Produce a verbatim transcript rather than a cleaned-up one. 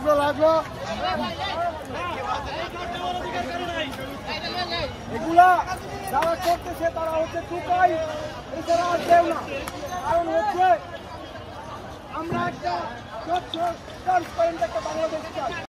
লাগলো লাগলো এগুলা যারা করতেছে তারা হচ্ছে টুকাই, এছাড়া আর কেউ না। কারণ হচ্ছে আমরা একটা স্বচ্ছ ট্রান্সপারেন্ট একটা বাংলাদেশ চাই।